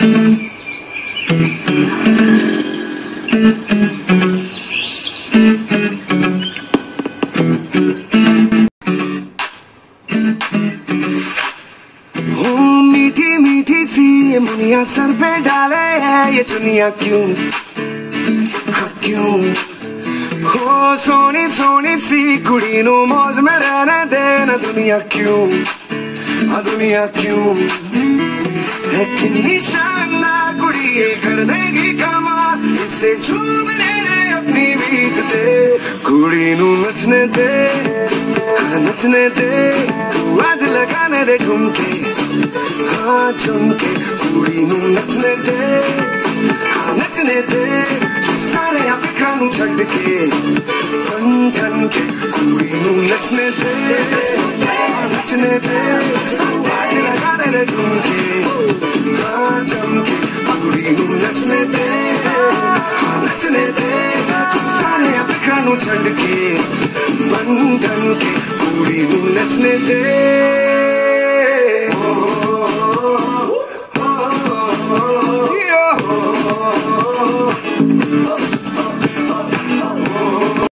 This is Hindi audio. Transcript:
मीठी मीठी सी ये मुनिया सर पे डाले है ये चुनिया क्यों, हाँ क्यों। हो सोनी सोनी सी कुड़ी नु मौज में रहने देना दुनिया क्यों, हाँ दुनिया क्यों। है कितनी शानदार कुड़ी ये कर देगी कमाल, इसे झूमने दे अपनी बीत दे। कुड़ी नु नचने दे, हाँ नचने दे, तू आज लगाने दे ठुमके, हाँ झुमके। कुड़ी नू नचने दे, हाँ नचने दे, सारे फिक्रां नू छड्ड के बन ठन के। कुड़ी नू नचने दे, हाँ नचने दे, तू आज लगाने दे ठुमके, हाँ झुमके। कुड़ी नू नचने दे, हाँ नचने दे, सारे फिक्रां नू छड्ड के बन ठन के। कुड़ी नू नचने दे।